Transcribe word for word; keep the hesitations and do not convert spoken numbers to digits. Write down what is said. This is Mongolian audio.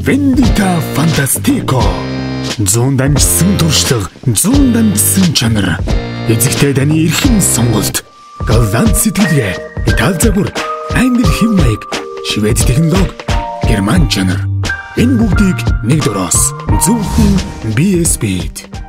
Vendita Fantastico. Зуун дамжсан туршлага, зуун дамжсан чанар. Эзэгтэй даны эрхэм сонголт. Голланд сэтгэлгээ, Итали загвар, Англи хэв маяг, Швед технологи, Герман чанар. Энэ бүгдийг нэг дөрөөс зөвхөн би эс Speed.